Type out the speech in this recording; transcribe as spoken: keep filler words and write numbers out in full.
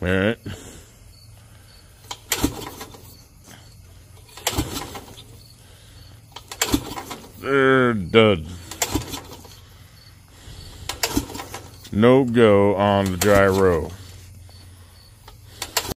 Alright. There, dud. No go on the gyro.